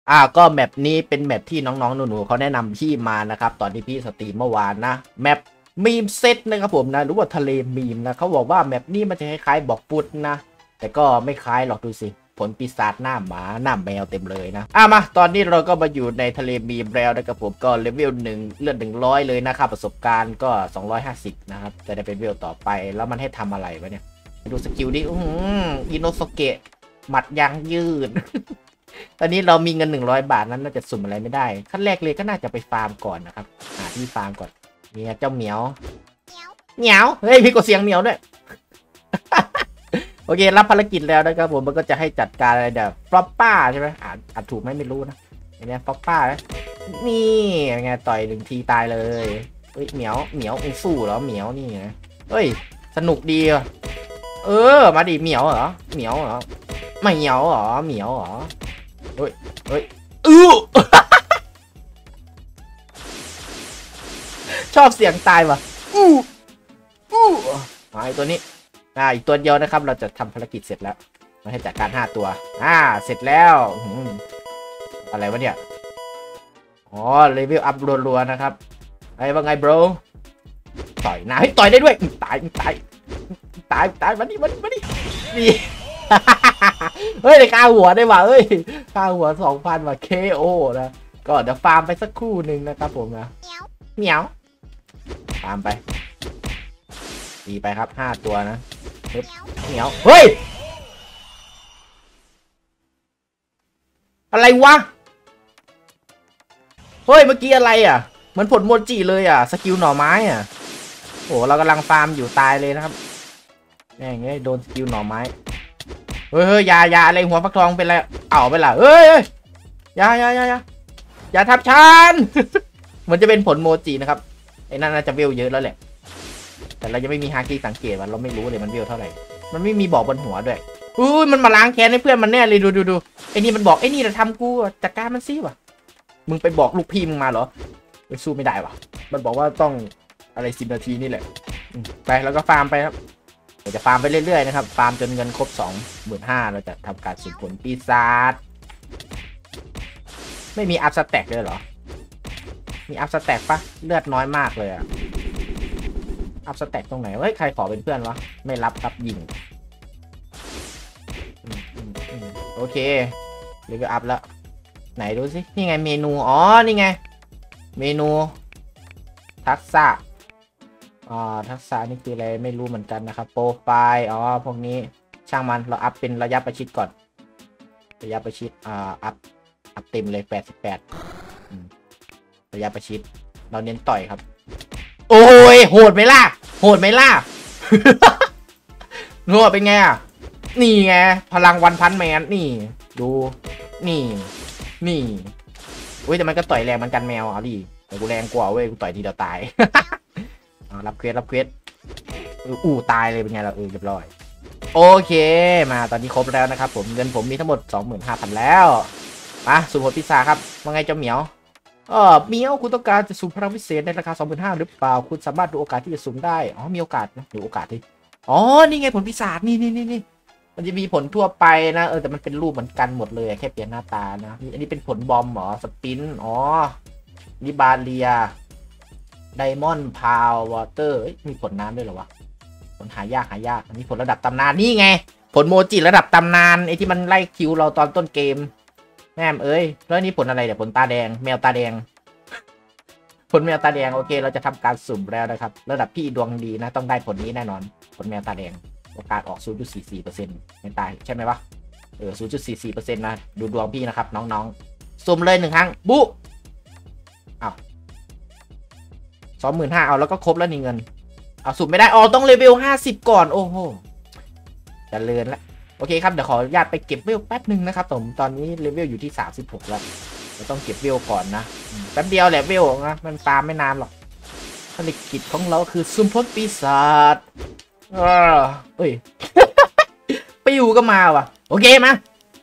ก็แมปนี้เป็นแมปที่น้องๆหนูๆเขาแนะนำพี่มานะครับตอนที่พี่สตรีมเมื่อวานนะแมปมีมเซตนะครับผมนะหรือว่าทะเลมีมนะเขาบอกว่าแมปนี้มันจะคล้ายๆบอกฟุตนะแต่ก็ไม่คล้ายหรอกดูสิผลปีศาจหน้าหมาหน้าแมวเต็มเลยนะมาตอนนี้เราก็มาอยู่ในทะเลมีมแล้วนะครับผมก็เลเวล1เลือด100เลยนะครับประสบการณ์ก็250นะครับจะได้เป็นเลเวลต่อไปแล้วมันให้ทำอะไรวะเนี่ยดูสกิลดิอิโนสเกะหมัดยางยืด ตอนนี้เรามีเงิน100 บาทนั้นน่าจะสุ่มอะไรไม่ได้ขั้นแรกเลยก็น่าจะไปฟาร์มก่อนนะครับหาที่ฟาร์มก่อนเนี่ยเจ้าเหมียวเหมียวเฮ้ยพี่กดเสียงเหมียวด้วย โอเครับภารกิจแล้วนะครับผมมันก็จะให้จัดการอะไรเดี๋ยวฟลอปป้าใช่ไหมอ่านถูกไหมไม่รู้นะอันนี้ฟลอปป้านี่ไงต่อย1 ทีตายเลยเฮ้ยเหมียวสู้เหรอเหมียวนี่นะเฮ้ยสนุกดีอ่ะมาดิเหมียวเหรอเหมียวเหรอไม่เหมียวเหรอเหมียวเหรอเฮ้ยชอบเสียงตายว่ะไอตัวนี้อีกตัวเดียวนะครับเราจะทำภารกิจเสร็จแล้วมาให้จัดการ5 ตัวเสร็จแล้วอะไรวะเนี่ยเลเวลอัพรัวๆนะครับไอ้ว่าไง bro ต่อยนะให้ต่อยได้ด้วยตายมาดินี่ เฮ้ยค่าหัวได้ว่ะเฮ้ยค่าหัว 2,000 ว่ะ KO นะก็เดี๋ยวฟาร์มไปสักครู่หนึ่งนะครับผมนะเหมียวฟาร์มไปตีไปครับ5 ตัวนะเหมียวเฮ้ยอะไรวะเฮ้ยเมื่อกี้อะไรอ่ะเหมือนผลโมจิเลยอ่ะสกิลหน่อไม้อ่ะโอ้เรากำลังฟาร์มอยู่ตายเลยนะครับแม่งโดนสกิลหน่อไม้เฮ้ยยาอะไรหัวฟักทองเป็นไรเอาไปละเฮ้ยอย่าทับฉัน เหมือนจะเป็นผลโมจินะครับไอ้นั่นน่าจะเวลเยอะแล้วแหละแต่เรายังไม่มีฮาคิสังเกตว่าเราไม่รู้เลยมันเวลเท่าไหร่มันไม่มีบอกบนหัวด้วยมันมาล้างแค้นให้เพื่อนมันแน่เลยดูไอ้นี่มันบอกไอ้นี่จะทำกูจัดการมันซิวะมึงไปบอกลูกพี่มึงมาเหรอไปสู้ไม่ได้วะมันบอกว่าต้องอะไร10 นาทีนี่แหละไปแล้วก็ฟาร์มไปครับเดี๋ยวจะฟาร์มไปเรื่อยๆนะครับฟาร์มจนเงินครบ 25,000เราจะทำการสุ่มผลปีศาจไม่มีอัพสแต็กเลยเหรอมีอัพสแต็กปะเลือดน้อยมากเลยอะอัพสแต็กตรงไหนเฮ้ยใครขอเป็นเพื่อนวะไม่รับยิงโอเคเดี๋ยวก็อัพแล้วไหนดูสินี่ไงเมนูนี่ไงเมนูทักษะทักษะนี่คืออะไรไม่รู้เหมือนกันนะครับโปรไฟล์พวกนี้ช่างมันเราอัพเป็นระยะประชิดก่อนระยะประชิดอัพเต็มเลย88ระยะประชิดเราเน้นต่อยครับโอ้ยโหดไหมล่ะโหดเป็นไงอ่ะนี่ไงพลังวันพันแมนนี่ดูนี่แต่มันก็ต่อยแรงเหมือนกันแมวดิแต่กูแรงกว่าเว้ยกูต่อยทีเดียวตาย รับเควสตายเลยเป็นไงล่ะเรียบร้อยโอเคมาตอนนี้ครบแล้วนะครับผมเงินผมมีทั้งหมด 25,000 แล้วมาสุ่มผลปีศาจครับว่าไงเจ้าเหมียวเหมียวคุณต้องการจะสุ่มพลังพิเศษในราคา 25,000 หรือเปล่าคุณสามารถดูโอกาสที่จะสุ่มได้มีโอกาสนะดูโอกาสที่นี่ไงผลปีศาจนี่มันจะมีผลทั่วไปนะแต่มันเป็นรูปเหมือนกันหมดเลยแค่เปลี่ยนหน้าตานะอันนี้เป็นผลบอมสปินนิบาเลียไดมอนด์พาววอเตอร์มีผลน้ำด้วยเหรอวะผลหายากอันนี้ผลระดับตำนานนี่ไงผลโมจิระดับตำนานไอ้ที่มันไล่คิวเราตอนต้นเกมแม่แล้วนี่ผลอะไรเนี่ยผลตาแดงแมวตาแดง ผลแมวตาแดงโอเคเราจะทำการสุ่มแล้วนะครับระดับพี่ดวงดีนะต้องได้ผลนี้แน่นอนผลแมวตาแดงโอกาสออก 0.44% ไม่ตายใช่ไหมวะ0.44% นะดูดวงพี่นะครับน้องๆสุ่มเลย1 ครั้งบุ๊25,000เอาแล้วก็ครบแล้วนี่เงินสุ่มไม่ได้ต้องเลเวล50ก่อนโอ้โหจะเลินละโอเคครับเดี๋ยวขออนุญาตไปเก็บเวลแป๊บนึงนะครับผมตอนนี้เลเวลอยู่ที่36แล้วเราต้องเก็บเวลก่อนนะแป๊บเดียวแหละเวลนะมันตามไม่นานหรอกภารกิจของเราคือสุ่มผลปีศาจเฮ้ย ปิวก็มาว่ะโอเคมา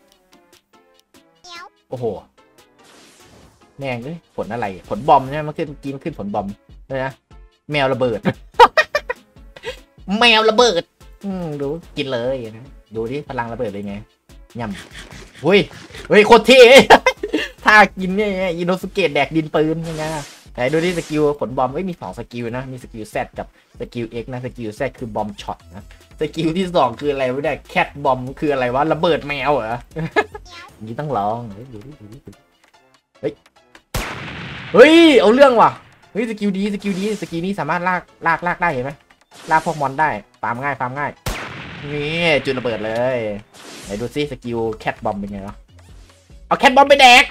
โอ้โหแม่งเลยผลอะไรผลบอมใช่ไหมมันขึ้นผลบอมเลยนะแมวระเบิด แมวระเบิดดูกินเลยนะดูดิพลังระเบิดเลยไงยำเฮ้ยโคตรเท่ ทท่ากินเนี่ยอิโนสุเกะแดกดินปืนยังไงไหนดูที่สกิลผลบอมมี2สกิลนะมีสกิล Z กับสกิล X นะสกิล Z คือบอมช็อตนะสกิลที่2คืออะไรวะเนี่ยแคทบอมคืออะไรวะระเบิดแมวเหรอนี่ต้องลองเฮ้ยเอาเรื่องว่ะเฮ้ยสกิลดีสกิลนี้สามารถลากได้เห็นไหมลากพวกมอนได้ฟาร์มง่ายนี่จุดระเบิดเลยไหนดูซิสกิลแคทบอมเป็นไงวะเอาแคทบอมไปแดก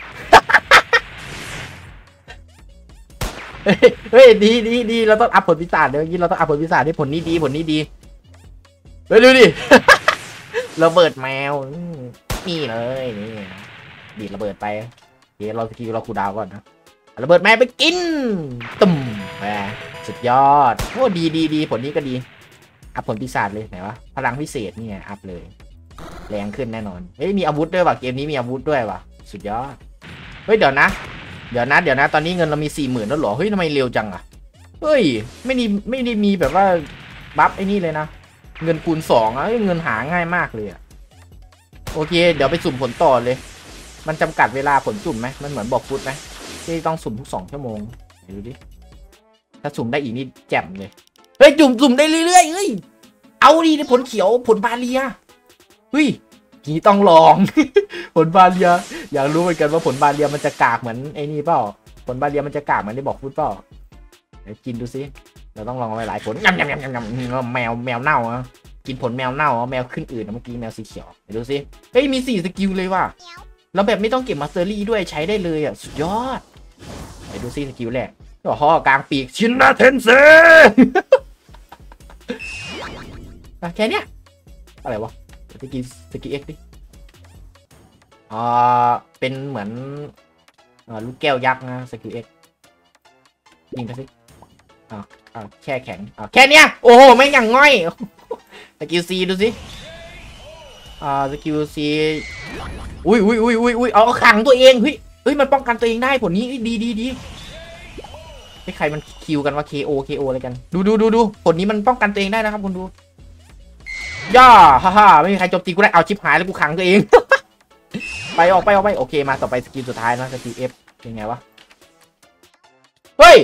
เฮ้ยดีเราต้องอัพผลพิศาจเดี๋ยวนี้เราต้องอัพผลพิศาจให้ผลนี้ดีเฮ้ยดูดิ ระเบิดแมวนี่เลยนี่ดีระเบิดไปเดี๋ยวเราสกิลเราคูดาวก่อนนะระเบิดแมวไปกินตุ่มแหมสุดยอดโอ้ดีผลนี้ก็ดีอัพผลพิศาจเลยไหนวะพลังพิเศษนี่ไงอัพเลยแรงขึ้นแน่นอนเฮ้ยมีอาวุธด้วยว่ะเกมนี้มีอาวุธด้วยว่ะสุดยอดเฮ้ยเดี๋ยวนะตอนนี้เงินเรามี 40,000แล้วหรอเฮ้ยทำไมเร็วจังอะเฮ้ยไม่ได้มีแบบว่าบัฟไอ้นี่เลยนะเงินคูณ2อะเงินหาง่ายมากเลยอะโอเคเดี๋ยวไปสุ่มผลต่อเลยมันจำกัดเวลาผลสุ่มไหมมันเหมือนบอกฟุตไหมที่ต้องสุ่มทุก2 ชั่วโมงดูดิถ้าสุ่มได้อีกนี่แจ่มเลยเฮ้ยสุ่มได้เรื่อยๆเฮ้ยเอาดีในผลเขียวผลบาเลียเฮ้ยนี่ต้องลอง ผลบาเลียอยากรู้เหมือนกันว่าผลบาเลียมันจะกากเหมือนไอ้นี่เปล่าผลบาเลียมันจะกากเหมือนได้บอกฟุตเปล่าเดี๋ยวกินดูซิเราต้องลองไว้หลายผลยำแมวเน่าอ่ะกินผลแมวเน่าแมวขึ้นอื่นเมื่อกี้แมวสีเขียวเดี๋ยวดูซิเฮ้ยมี4 สกิลเลยว่ะแล้วแบบไม่ต้องเก็บมาสเตอรี่ด้วยใช้ได้เลยอ่ะสุดยอดเดี๋ยวดูซิสกิลแรกก็ห่อกลางปีกชินนาเทนเซ แค่เนี้ยอะไรวะสกิล X ดิเป็นเหมือนลูกแก้วยักษ์นะสกิล X ยิงไปสิแช่แข็งแค่เนี้ยโอ้โหไม่อย่างง่อยสกิล C ดูสิสกิล C อุ้ยเอาขังตัวเองเฮ้ยมันป้องกันตัวเองได้ผลนี้ดีใครมันคิวกันว่า KO อะไรกันดูผลนี้มันป้องกันตัวเองได้นะครับคุณดูย่าฮ่าไม่มีใครโจมตีกูได้เอาชิปหายแล้วกูขังตัวเอง ไปออกโอเคมาต่อไปสกิลสุดท้ายนะสกิล F เป็นไงวะเฮ้ย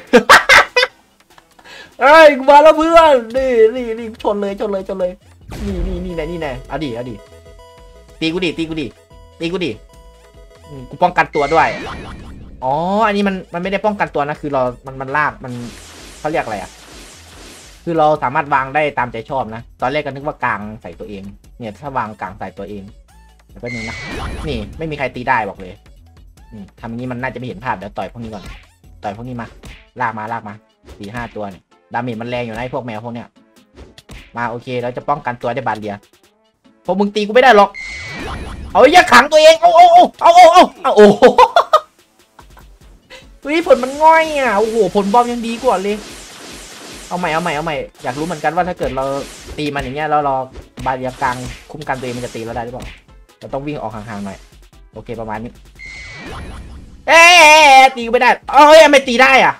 เฮ้ยกูมาแล้วเพื่อนนี่ชนเลยนี่แน่เอาดิตีกูดิกูป้องกันตัวด้วยอ๋ออันนี้มันไม่ได้ป้องกันตัวนะคือมันลากมันเขาเรียกอะไรอ่ะคือเราสามารถวางได้ตามใจชอบนะตอนแรกก็นึกว่ากลางใส่ตัวเองเนี่ยถ้าวางกลางใส่ตัวเองแล้วก็นี่นะนี่ไม่มีใครตีได้บอกเลยทำนี้มันน่าจะไม่เห็นภาพเดี๋ยวต่อยพวกนี้ก่อนต่อยพวกนี้มาลากมา4-5 ตัวเนี่ยดาเมจมันแรงอยู่นะพวกแมวพวกเนี้ยมาโอเคเราจะป้องกันตัวได้บาดเดียวพวกมึงตีกูไม่ได้หรอกเอาอย่าขังตัวเองเอาผลมันง่อยอ่ะโอ้โหผลบอมยังดีกว่าเลยเอาใหม่อยากรู้เหมือนกันว่าถ้าเกิดเราตีมันอย่างเงี้ยแล้วเราบาดเดียวกลางคุ้มกันตัวเองมันจะตีเราได้หรือเปล่าเราต้องวิ่งออกห่างๆหน่อยโอเคประมาณนี้ตีไม่ได้เฮ้ยไม่ตีได้อ่ะ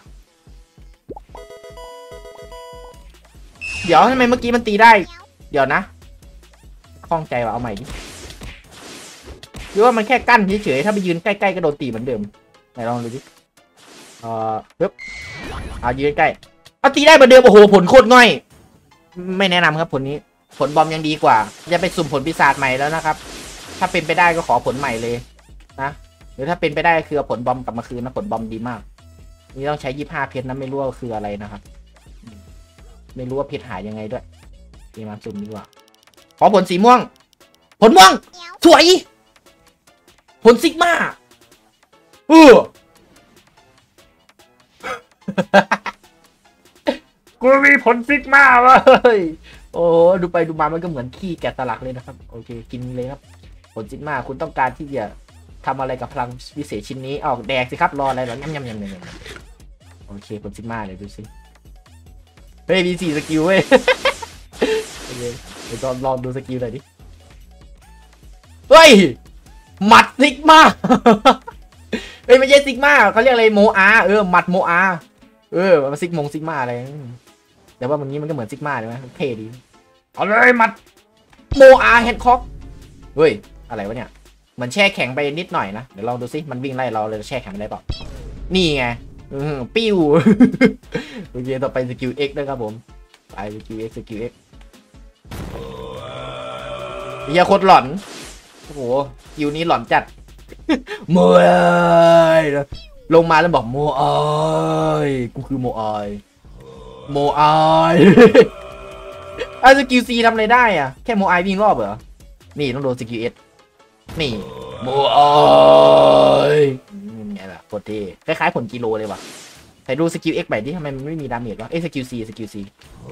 เดี๋ยวทำไมเมื่อกี้มันตีได้เดี๋ยวนะคล่องใจว่ะเอาใหม่ดิหรือว่ามันแค่กั้นเฉยๆถ้าไปยืนใกล้ๆก็โดนตีเหมือนเดิมไหนลองดูดิปึ๊บยืนใกล้ตีได้เหมือนเดิมโอ้โหผลโคตรง่อยไม่แนะนำครับผลนี้ผลบอมยังดีกว่าจะไปสุ่มผลปีศาจใหม่แล้วนะครับถ้าเป็นไปได้ก็ขอผลใหม่เลยนะหรือถ้าเป็นไปได้คือผลบอมกลับมาคืนนะผลบอมดีมากนี่ต้องใช้25 เพชรนะไม่รู้ว่าคืออะไรนะครับไม่รู้ว่าเพชรหายยังไงด้วยมาสุ่มดีกว่าขอผลสีม่วงผลม่วงสวยผลซิกมากูมีผลซิกมาเว้ยโอ้ดูไปดูมามันก็เหมือนขี้แกะสลักเลยนะครับโอเคกินเลยครับผลซิกมาคุณต้องการที่จะทำอะไรกับพลังวิเศษชิ้นนี้ออกแดกสิครับรออะไรหรอยำโอเคผลซิกมาเลยดูสิเฮ้ยมี4 สกิลเว้ยโอเคเดี๋ยวลองดูสกิลหน่อยดิเฮ้ยหมัดซิกมาเฮ้ยไม่ใช่ซิกมาเขาเรียกอะไรโมอาหมัดโมอามันซิกมาอะไรแต่ว่าวันนี้มันก็เหมือนซิกมาเลยไหมเท่ดีเอาเลยหมัดโมอาเฮดคอกเฮ้ยอะไรวะเนี่ยเหมือนแช่แข็งไปนิดหน่อยนะเดี๋ยวลองดูซิมันวิ่งไล่เราเลยแช่แข็งได้เปล่านี่ไงปิ้วโอเคต่อไปสกิล X นะครับผมไปสกิล X สกิล X เฮียโคตรหลอนโอ้โหสกิลนี้หลอนจัดโมไอลงมาแล้วบอกโมไอกูคือโมไอโมไอสกิล C ทำอะไรได้อะแค่โมไอวิ่งรอบเหรอนี่ต้องโดนสกิล S นี่โมไอไงล่ะโคตรเท่คล้ายๆผลกิโลเลยว่ะแต่ดูสกิล X ใหม่ดิทำไมมันไม่มีดาเมจวะสกิล C สกิล C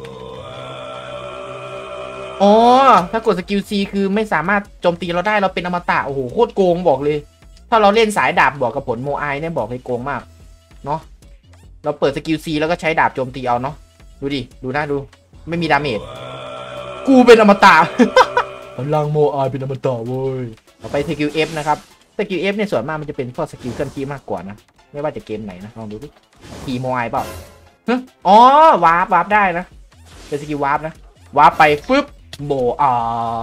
อ๋อถ้ากดสกิล C คือไม่สามารถโจมตีเราได้เราเป็นอมตะโอ้โหโคตรโกงบอกเลยถ้าเราเล่นสายดาบบอกกับผลโมไอเนี่ยบอกเลยโกงมากเนาะเราเปิดสกิล C แล้วก็ใช้ดาบโจมตีเอาเนาะดูดิดูนะดูไม่มีดาเมจกูเป็นอมตะ พลังโมไอเป็นอมตะเว้ยต่อไปสกิล F นะครับสกิล Fเนี่ยส่วนมากมันจะเป็นพวกสกิลเคลื่อนที่มากกว่านะไม่ว่าจะเกมไหนนะลองดูดิขี่โมไอเปล่าอ๋อวาร์ปได้นะเป็นสกิลวาร์ปนะวาร์ปไปฟึบโมไอ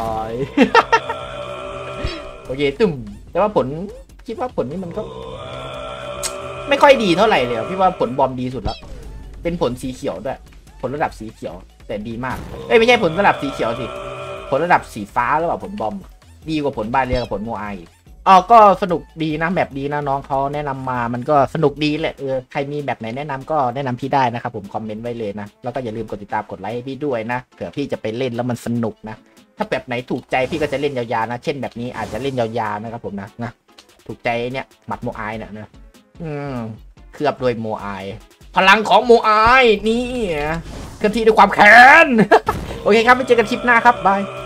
โอเคตุ่มแต่ว่าผลคิดว่าผลนี้มันก็ไม่ค่อยดีเท่าไหร่เลยพี่ว่าผลบอมดีสุดแล้วเป็นผลสีเขียวด้วยผลระดับสีเขียวแต่ดีมากไม่ใช่ผลระดับสีเขียวสิผลระดับสีฟ้าหรือเปล่าผลบอมดีกว่าผลบาเรียกับผลโมไอก็สนุกดีนะแบบดีนะน้องเขาแนะนำมามันก็สนุกดีแหละใครมีแบบไหนแนะนำก็แนะนำพี่ได้นะครับผมคอมเมนต์ไว้เลยนะแล้วก็อย่าลืมกดติดตามกดไลค์ให้พี่ด้วยนะเผื่อพี่จะไปเล่นแล้วมันสนุกนะถ้าแบบไหนถูกใจพี่ก็จะเล่นยาวๆนะเช่นแบบนี้อาจจะเล่นยาวๆนะครับผมนะถูกใจเนี่ยหมัดโมไอเนี่ยนะเคลือบโดยโมไอพลังของโมไอนี่เคลื่อนที่ด้วยความแค้น โอเคครับไปเจอกันคลิปหน้าครับบาย